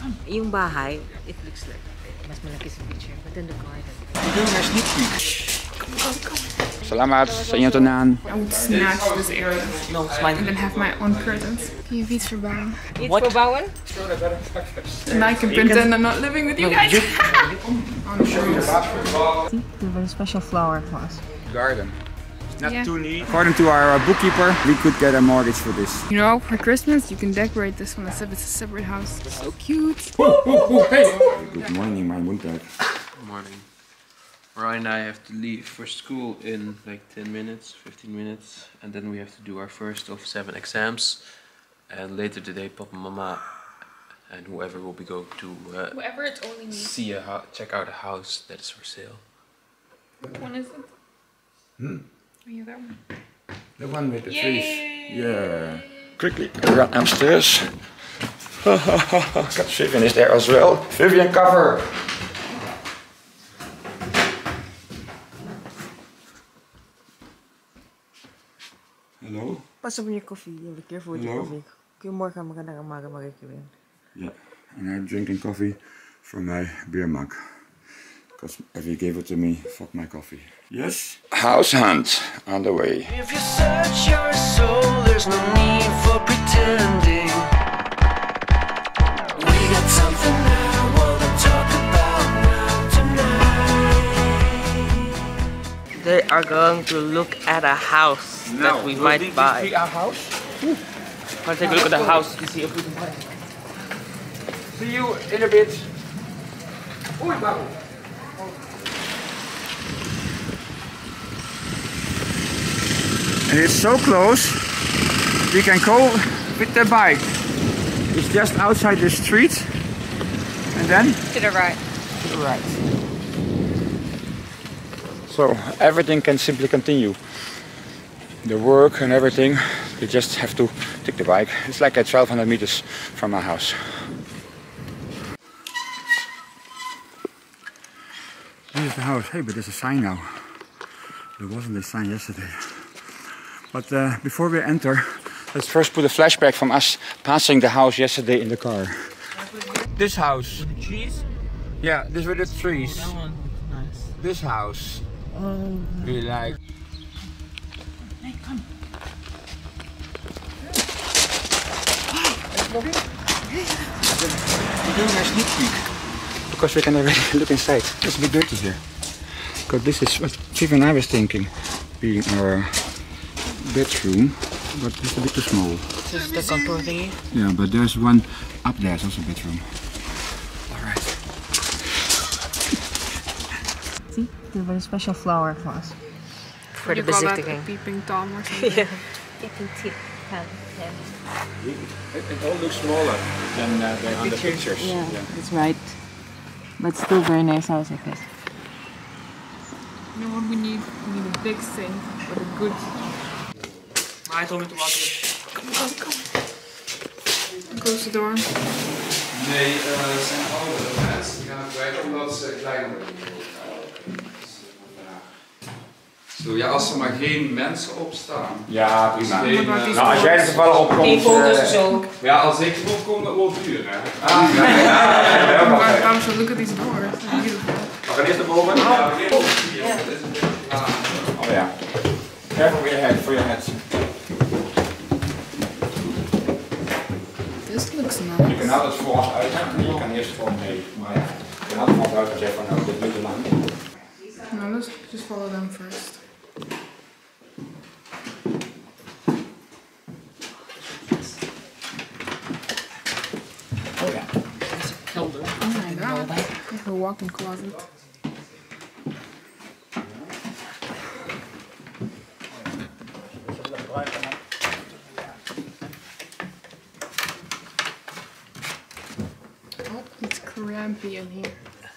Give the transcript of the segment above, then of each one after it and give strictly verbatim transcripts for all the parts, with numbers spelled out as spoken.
Yung bahay, it looks like mas malaki sa picture, but then the garden. We're doing a sneak peek. Come, come, come. Salamat sa inyo tunan. I would snatch this area No, it's mine. and then have my own curtains. Can you iets verbouwen? Iets verbouwen? And I can pretend I'm not living with you guys. On the trees. See, we have a special flower vase. Garden. Not Yeah. too neat. According to our uh, bookkeeper, we could get a mortgage for this. You know, for Christmas you can decorate this one as if it's a separate house. So cute. Good morning, my moeder. Good morning. Ryan and I have to leave for school in like ten minutes, fifteen minutes, and then we have to do our first of seven exams. And later today, Papa, Mama, and whoever will be going to uh, Whoever, it's only me. see a ho check out a house that is for sale. Which one is it? Hmm. Are you that one? The one with the Yay! trees. Yeah. Quickly run upstairs. Got Vivian is there as well. Vivian, cover. Hello. Pas op je koffie, you be careful with your Hello? coffee. Goedemorgen, magandang umaga, mag ik je weer. Yeah, and I'm drinking coffee from my beer mug. Because if you gave it to me, fuck my coffee. Yes? House hunt on the way. If you search your soul, there's no need for pretending. We got something I wanna talk about now tonight. They are going to look at a house that we might buy. Our house? We're take a look at the house to see if we can buy it. See you in a bit. Oei, waarom? And it's so close, we can go with the bike. It's just outside the street, and then To the right. to the right. So everything can simply continue. The work and everything, you just have to take the bike. It's like at twelve hundred meters from our house. This is the house. Hey, but there's a sign now. There wasn't a sign yesterday. But uh, before we enter, let's first put a flashback from us passing the house yesterday in the car. This house. The trees? Yeah, this with the trees. That one, nice. This house. Oh. We like. Hey, come. We're doing a sneak peek. Because we can already look inside. It's a bit dirty here. Because this is what Vivian and I was thinking. Being our bedroom, but it's a bit too small. This is the contour thingy. Yeah, but there's one up there, it's also a bedroom. Alright. See, we have a special flower vase. For the You call that a bezichtiging. peeping Tom or something? Yeah. Peeping tip. Yeah. It, it all looks smaller than, uh, than on the pictures. Yeah, that's right. But still very nice house, I guess. You know what we need? We need a big sink with a good... Maar hij told me to walk in. Come, come, come. Close the door. Nee, het zijn oudere mensen. Die gaan het kwijt omdat ze kleiner worden. Zo, ja, als er maar geen mensen opstaan. Ja, prima. Geen, Maar die uh, Nou, als jij er toevallig op komt... Geen foto's uh, of zo. ja, als ik opkom, dat wordt duur, hè. Ah, ja, ja, ja, ja, Maar ja. Tom, so look at these doors. They're beautiful. We gaan eerst naar boven. Ja, dit is een beetje klaar. Oh ja. Careful with your head, for your head. This looks Je nice. kan altijd voor ons uit en je kan eerst gewoon mee. Maar ja, je kan altijd voor ons uit en zeggen van nou, dit duurt te lang. No, let's just follow them first. Oh ja. Dat is een kelder. Oh my god. Like a walk-in closet. Oh, it's crampy in here.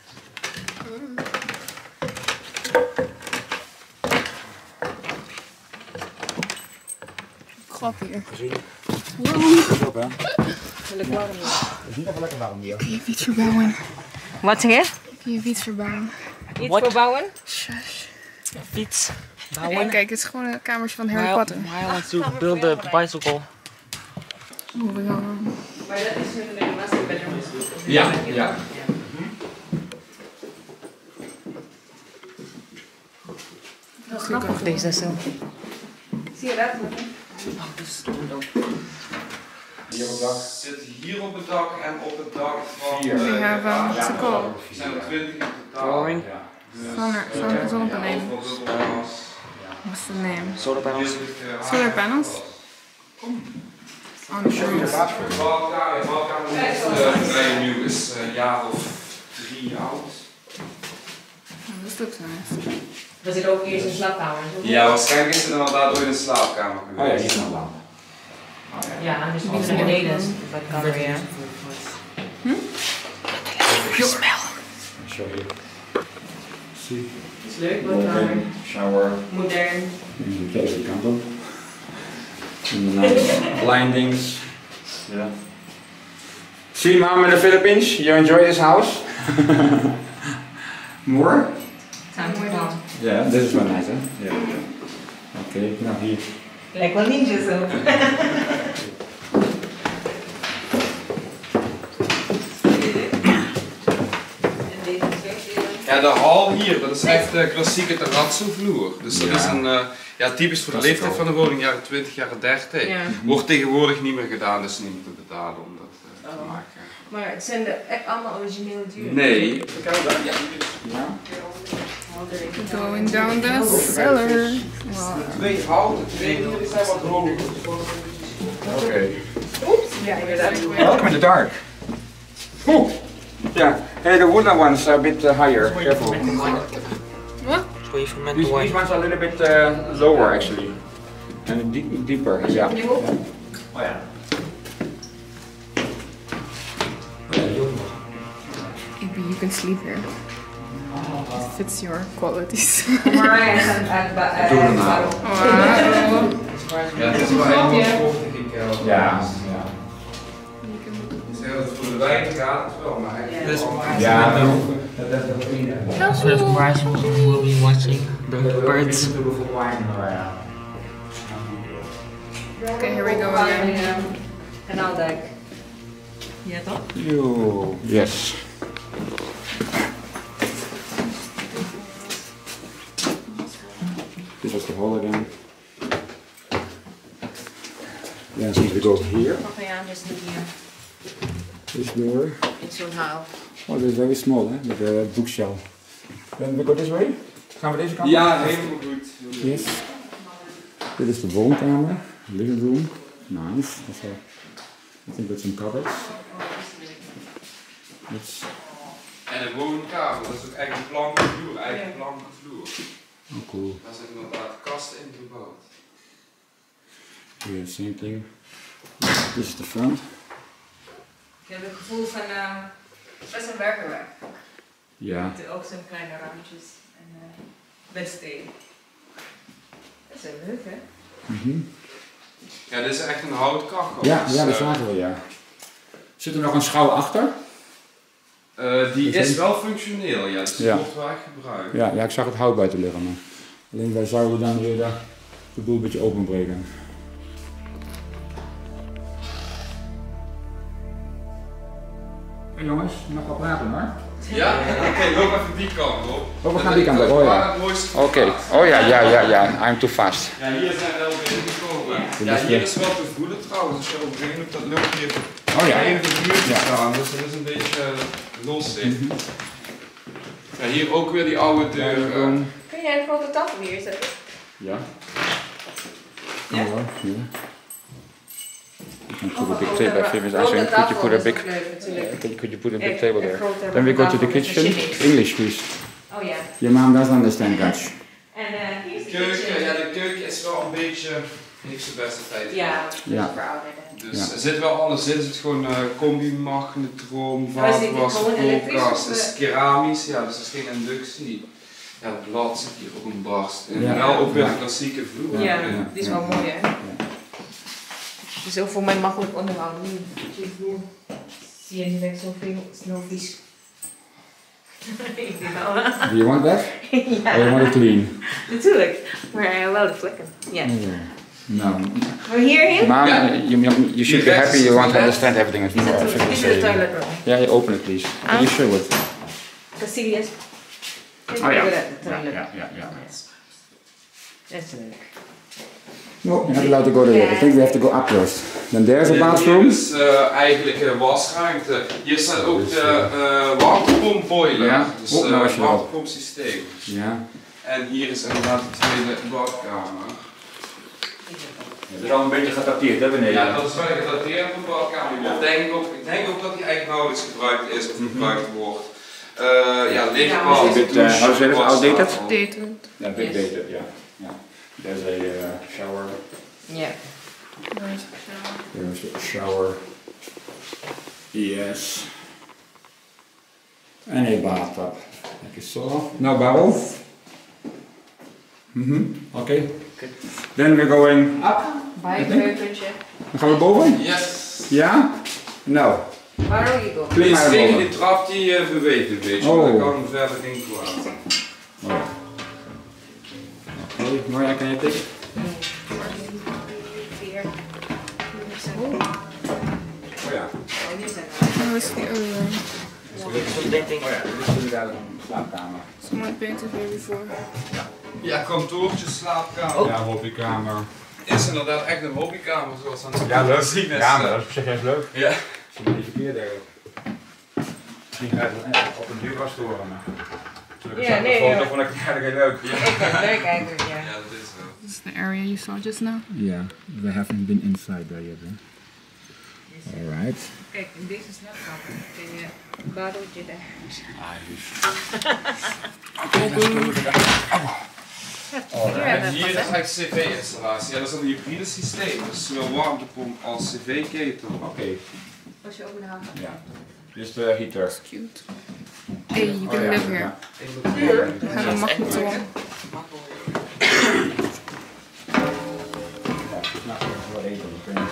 Glad hier. Pas op hè. Wil ik warm hier. Het is niet even lekker warm hier. Kun je iets verbouwen? Wat zeg je? Kun je iets verbouwen? Iets verbouwen? Shush. Fiets. En kijk, het is gewoon een kamertje van Harry Potter. I want to build a bicycle. Moving on. Maar dat is nu de master bedroom. Ja, ja. Dat is grappig deze zo. Zie je dat? Oh, Hier op het dak. Zit hier op het dak en op het dak van... Vier. We have um, what's it called? zijn er twintig in totaal. Solar, solar, zonnepanelen. What's the name? Solar panels. Solar panels? On the roof. De badkamer, de badkamer is uh, vrij nieuw, is een jaar of drie oud. Oh, dat is ook zo nice. We zitten ook eerst in de slaapkamer. Ja, waarschijnlijk is het inderdaad ooit een slaapkamer Oh ja, geweest. hier is nog lamp. Ja, dus niet naar beneden is de badkamer, ja. Show you. Zie. Is leuk, badkamer. Shower. Modern. En de deze kant op. En daarna blindings. Ja. See mom in the Philippines, you enjoy this house? More? Time to come. Yeah, this is wel nice, hè? Ja. Oké, okay, nou hier. Lijkt wel ninja zo. Ja, de hal hier, dat is echt de klassieke terrazzo-vloer. Dus dat Ja. is een, uh, ja, typisch voor de Klassico. leeftijd van de woning, jaren twintig, jaren dertig. Ja. Wordt tegenwoordig niet meer gedaan, dus niet meer te betalen om dat uh, te Oh. maken. Maar het zijn de, echt allemaal originele duur. Nee. Ja. Going down the cellar. Wow. Twee houten, twee hier zijn wat hoger. Oké. Ja, inderdaad. Welcome in the dark. Oeh. Yeah. Hey, the wooden ones are a bit uh, higher. Careful. What? That's where you ferment These, the wine. these ones are a little bit uh, lower actually. And deep, deeper. Yeah. Yeah. Oh ja. Maybe you can sleep here. It fits your qualities. Maar hij gaat uit Doe hem nou. Wow. Ja, het is wel echt wel vochtig in kelder. Ja. Dus heel het voor de wijn gaat het wel, maar echt This wel. Ja. So this wise will be watching the birds. Okay, here we go again. Kanaaldijk. Ja toch? Yo. Yes. This was the hole again. Then since we go here, Oké, ja, dus niet hier. this door. In zo'n haal. Oh, this is very small, hè? With the bookshelf. Then we go this way. Gaan we deze kant op? Ja, helemaal goed. Yes. Dit is de woonkamer, living room. Nice. That's a, I think with some cupboards. It's, En de woonkamer, dat is ook echt een blanke vloer, eigen blanke vloer. oh cool. Daar zijn inderdaad kasten in gebouwd. Yeah, same thing. This is the front. Ik heb het gevoel van uh, best een werkerwerk. Ja. Met ook zo'n kleine raamtjes en uh, bedsteden. Dat is wel leuk, hè? Mhm. Ja, dit is echt een houtkachel. Ja, dus, ja, dat eh, zagen we, ja. Zit er nog een schouw achter? eh, die Is is dat- wel functioneel, ja, dus die Ja. wordt wel echt gebruikt. Ja, ja, ik zag het hout buiten liggen, maar alleen wij zouden dan weer de, de boel een beetje openbreken. Hey jongens, nog wat praten hoor. Ja? Oké, loop even die kant op. Oh, we gaan die kant op, oh ja. Oké, oh ja, ja, ja, ja, I'm too fast. Ja, hier zijn wel binnengekomen. Dit Ja, is hier de- is wel te voelen trouwens, als je overheen op dat lucht hier Oh ja. in de buurt Ja. staan, dus dat is een beetje uh, los dit. Ja, hier ook weer die oude deur. eh, Kun jij een grote tafel hier zetten? Ja. Ja? Ja. You can put a big table. I think I think could you put a big could could you put a big table there? Then we go to the kitchen. English please. Oh ja. Your mom doesn't understand Dutch. En uh, hier is de Keuken, kitchen. ja, de keuken is wel een beetje, heeft zijn beste tijd. Ja, Ja. verouderd. Dus Ja. er zit wel alles in, er zit gewoon uh, combi, magnetron, Maar is dit vaatwasser, gewoon elektrisch koelkast, of, het is eh? keramisch, ja, dus er is geen inductie. Ja, het blad zit hier op een barst. En Ja. wel ook weer Ja. de klassieke vloer. Ja, erin. die is wel mooi hè. Dus ook voor mij makkelijk onderhouden. Nu, die vloer zie je niet echt zoveel snel vies. Ik denk wel. Do you want that? Ja, Or you want it clean? natuurlijk. Maar uh, wel de vlekken. Ja. Oh, No. We hear him? Mom, you, you, you should be happy you want to understand everything. It's more This is the toilet room. Yeah, you open it please. Can you show it? Cecilia's. Oh ja. The Ja, toilet. ja, ja, ja. That's leuk. No, you're not allowed to go there. I think we have to go up first. Then there's a bathroom. Hier is uh, eigenlijk een wasruimte. Hier staat ook de uh, waterpompboiler. Ja. Dus Oh, nou uh, is je wel. waterpompsysteem. Ja. En hier is inderdaad de tweede badkamer. Het is al een beetje gedateerd, hè beneden? Ja, dat is wel een gedateerde badkamer. Ik denk ook, ik denk ook dat die eigenlijk nauwelijks gebruikt is of gebruikt wordt. Uh, ja, lichtbad, Is it, uh, how is it outdated? Dated. Yeah, big Yes. dated, yeah. Yeah. There's a uh, shower. Yeah. There's a shower. Yes. And a bathtub. Like you saw. Now barrel. Mm-hmm. Okay. Then we're going up. Bijkeukertje. Dan gaan we boven? Yes. Ja? Nou. Waar wil je go? Please, Maar tegen boven. die trap die uh, beweegt een beetje, Oh. maar daar kan verder geen kwaad. Oh ja. Oké, Marja, kan je tikken? Vier. Oh ja. That was the other room. Oh ja, dit is inderdaad een slaapkamer. Someone painted here before. Ja, kantoortje, slaapkamer. Ja, hobbykamer. Is inderdaad echt een hobbykamer zoals aan het Ja, leuk. zien is. Ja, maar dat is op zich echt leuk. Ja. Als je niet verkeerd eigenlijk. Misschien ga je het op een duur was storen, maar... Ja, nee, de foto ja. vond ik eigenlijk heel leuk. Ik vind het leuk eigenlijk, ja. Ja, dat is zo. This is the area you saw just now. Yeah, we haven't been inside there yet. Huh? Alright. Kijk, deze is net grappig. Kun je een badeltje daar. Ah, lief. Oh, en hier is eigenlijk cv-installatie. Ja, dat is een hybride systeem. Dus zowel warmtepomp als cv-ketel. Oké, Als je open de haven. ja. Dit is de heater. Cute. Hey, you can Oh, ja, live here. ja. We have a magnetron. Ja, s'nachts even wel eten, dan kun je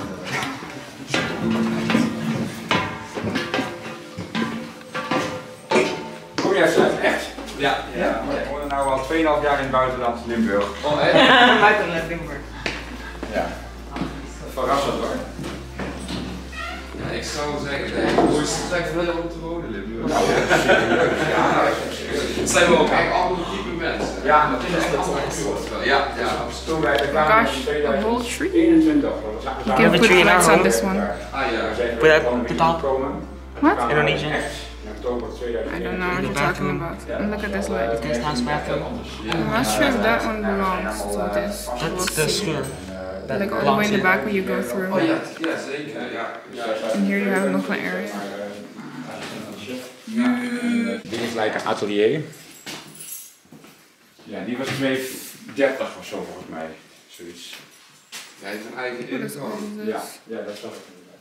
het Kom jij zelf, echt? Ja, Ja, maar ik woon nu al twee komma vijf jaar in het buitenland, Limburg. Oh, echt? Buitenland Limburg. Ja. Verrassend hoor. Ja, ik zou zeggen, de mooiste plek wel om te wonen, Limburg. Nou, ja, dat is serieus. Ja, nou, dat is serieus. Het zijn wel ook echt andere type mensen. Ja, dat is het toch. Ja, ja, absoluut. Toen wij er kwamen Gosh, in a whole tree. tweeduizend eenentwintig. You can put lights on this one. Ah ja. But that- the top- What? Indonesian. In oktober tweeduizend I don't know what you're talking about. And look at this light. Guest house bathroom. I'm not sure if that one belongs to this. We'll That's the see. screw. Like all the way in the back where you go through. Oh ja, ja zeker. Ja. And here you have nog een area. Dit is like een atelier. Ja, die was twee dertig of zo volgens mij. Zoiets. Hij heeft een eigen What is all ingang. of Ja, this? ja, dat zag ik inderdaad.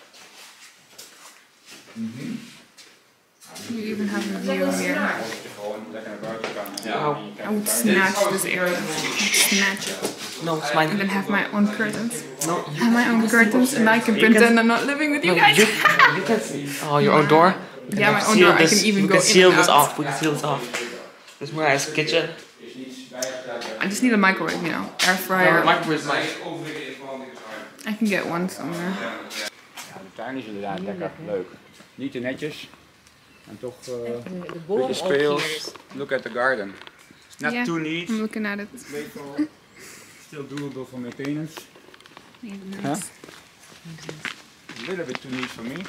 Mhm. You even have a view here. Gewoon lekker naar buiten gaan. Ja. I would snatch this area. Snatch it. No, it's And mine. then have my own curtains. No, Have my own curtains and I can You can- pretend I'm not living with no, you guys. you, you can. Oh, your own door. Yeah, my own Seal door. I this- can even we go can in seal and this out. off. We can seal this off. This is my nice kitchen. I just need a microwave, you know, air Our fryer. microwave is nice. Overigens even handig zijn. I can get one somewhere. Ja, de tuin is inderdaad lekker leuk. Niet te netjes. En toch uh, De een boom beetje speels. Look at the garden. It's not Yeah. too neat. I'm looking at it. Playful. Still doable for maintenance. Nice. Huh? A little bit too neat for me.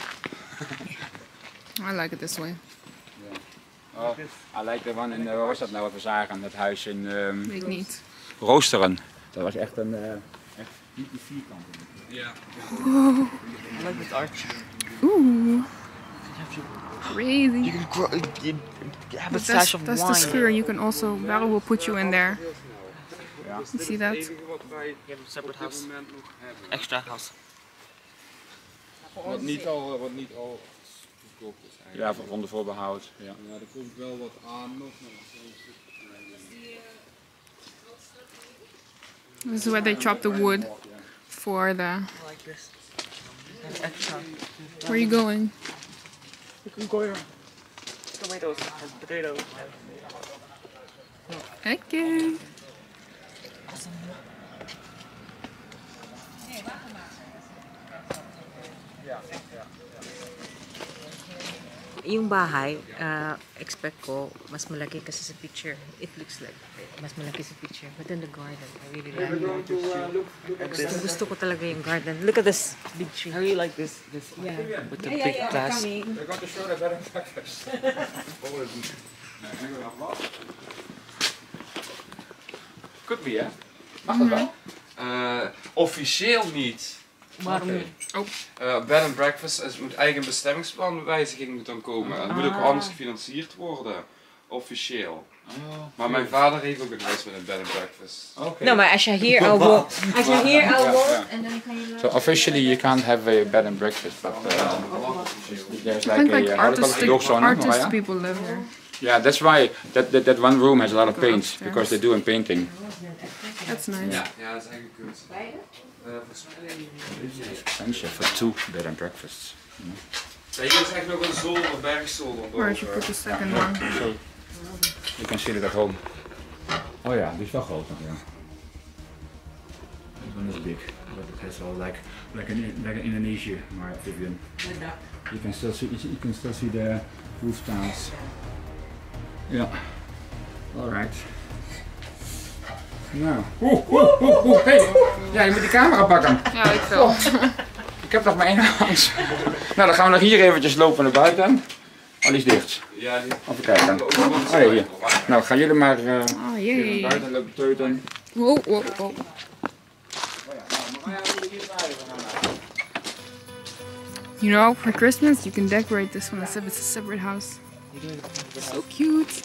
I like it this way. Oh, I like the one in, uh, waar was dat nou wat we zagen? Dat huis in um, Weet ik niet. Roosteren. Dat was echt een, uh, echt niet die vierkant. Ja. I like this arch. Ooh. Crazy. You can grow. You have a But stash that's of that's the wine. skewer. You can also, Barrel will put you in there. Ja. You see that? Wat wij You have a separate op dit house. moment nog hebben. Extra house. Wat niet al, wat niet al goedkoop is eigenlijk. Ja, voor- onder voorbehoud. Ja. Ja, er komt wel wat aan nog. This is where they chop the wood for the. I like this. And extra. Where are you going? You can go here. Tomatoes and potatoes. Okay. Yung bahay, uh, expect ko, mas malaki kasi sa picture. It looks like mas malaki sa picture. But then the garden, I really like it. Gusto, gusto ko talaga yung garden. Look at this big tree. I really like this this Yeah. with the Yeah, big yeah, yeah, glass. coming. They're going to show the bed and breakfast. Could be, hè? Mag dat wel? Uh, officieel niet. Waarom niet? Uh, bed and breakfast is, moet eigen bestemmingsplanwijziging moet dan komen. Het moet ook anders gefinancierd worden. Officieel. Maar mijn vader heeft ook een huis met een bed and breakfast. Okay. No, maar als je hier al woont, als je hier al Ja, woont ja. en dan kan je... So officially you can't have a bed and breakfast, but uh, there's I like think a like uh, how do you call it, artistic, doogzone, artist Mariah? people live here. Yeah, that's why that, that that one room has a lot of Go paints upstairs. because they do in painting. That's nice. Ja, ja, dat is eigenlijk goed. Uh, volgens mij... Expensive for two bed and breakfasts. Ja, hier is echt nog een zolder, een bergzolder. Where should put the second one? So you can see it at home. Oh yeah, die is wel groot nog, ja. This one is big, but it has all like like in like in Indonesia, maar Vivian. You can still see you can still see the roof tiles. Yeah. All right. Nou. Oeh, oeh, oeh, oeh, hey. Ja, je moet die camera pakken. Ja, ik veel. Ik heb nog maar één hand. Nou, dan gaan we nog hier eventjes lopen naar buiten. Al is dicht. Ja, die... Even kijken. Oh ja, hier. Nou, gaan jullie maar uh, Oh, even naar yay. buiten lopen teuten. Wow, wow, wow. You know, for Christmas, you can decorate this one as if it's a separate house. So cute.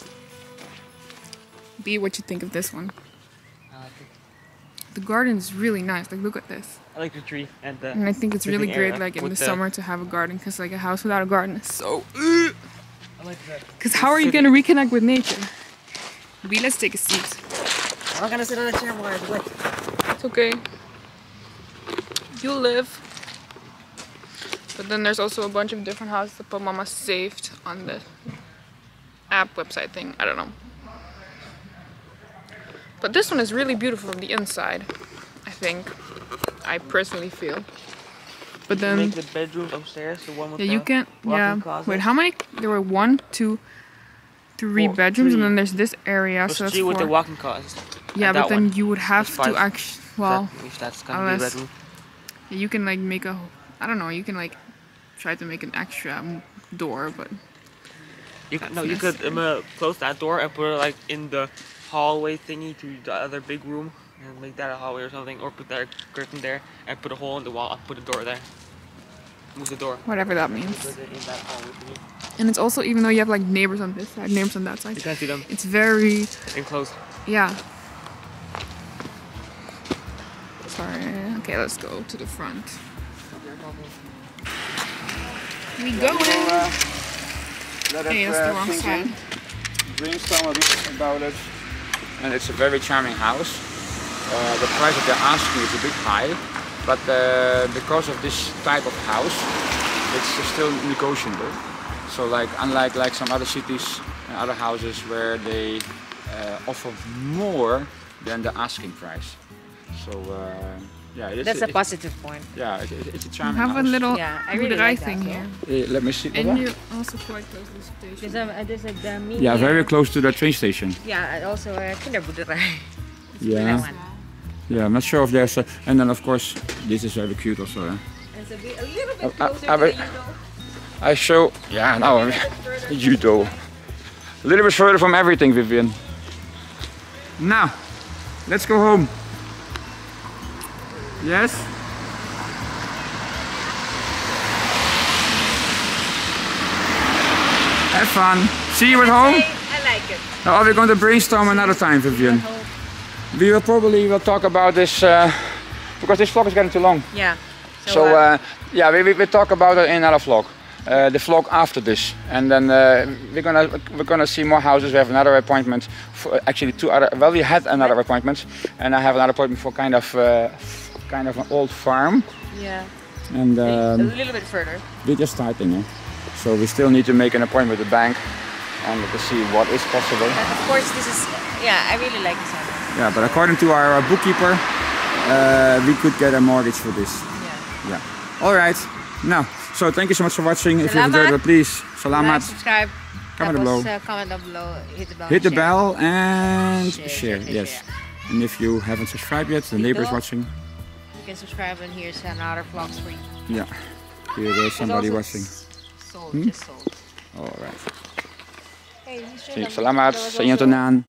B, what you think of this one? I like it. The garden is really nice. Like, look at this. I like the tree and the. And I think it's really living great, area like in the with the- summer, to have a garden, because like a house without a garden is so. I like that. Because how are you gonna reconnect with nature? B, let's take a seat. I'm not gonna sit on the chair more. Wait. It's okay. You live. But then there's also a bunch of different houses that Mama saved on the app website thing. I don't know. But this one is really beautiful from the inside, I think. I personally feel. But then, Make the bedroom upstairs, the one with yeah, the you can. Yeah. walk-in closet. Wait, how many? There were one, two, three Four, bedrooms, and three. then there's this area. There's so that's three with the four. walk-in closet. Yeah, and but that then one. you would have There's to five. actually. Well, That- if that's gonna be a unless- bedroom. you can like make a. I don't know. You can like try to make an extra m- door, but You That's no, you nice. could um, uh, close that door and put it like in the hallway thingy to the other big room and make that a hallway or something, or put that curtain there and put a hole in the wall and put a door there. Move the door. whatever that means. Put it in that hallway thingy. And it's also, even though you have like neighbors on this side, neighbors on that side, You can't see them it's very, enclosed. yeah. Sorry. Okay, let's go to the front. We go. Hey, that's the wrong side. Brainstorm a bit about it. And it's a very charming house. Uh, the price that they're asking is a bit high, but uh, because of this type of house, it's still negotiable. So like unlike like some other cities and other houses where they uh, offer more than the asking price. So uh, yeah, it's, That's a it, positive point. yeah, it, it, it's a We charming have a house. little Yeah, I really boerderij like that, thing though. here. Uh, let me see. And you also quite close to the station. There's a, there's a the mini. Yeah, very close to the train station. Yeah, and also a kinderboerderij. Yeah. That one. Yeah, I'm not sure if there's a, and then of course this is very cute also. Eh? And it's a, bit, a little bit I- I- closer I to will- the Udo. I show, yeah, now judo. A little bit further from everything, Vivian. Now, let's go home. Yes? Have fun. See you at home. Hey, I like it. Now, are we going to brainstorm another time, Vivian? We will probably will talk about this uh, because this vlog is getting too long. Yeah. So uh, yeah, we we will talk about it in another vlog. Uh, the vlog after this, and then uh, we're gonna we're gonna see more houses. We have another appointment for actually two other. Well, we had another appointment, and I have another appointment for kind of uh, kind of an old farm, yeah. and a um, little bit further. we're just starting. Eh? So we still need to make an appointment with the bank, and to see what is possible. But of course, this is. Yeah, I really like this one. Yeah, but according to our bookkeeper, uh, we could get a mortgage for this. Yeah. Yeah. All right. Now, so thank you so much for watching. If you Salamat. enjoyed it, please, salamat. Like, subscribe. Comment Tapos, below. uh, comment down below. Hit the bell. Hit the share. bell and Share, share. share, Yes. share. And if you haven't subscribed yet, the Dito. neighbors watching. You can subscribe and here's another vlogs for you. Yeah. Here there's somebody It's also watching. Sold, Hmm? just sold. All right. Hey, you should have- Salamat there was sa inyong also- tanan.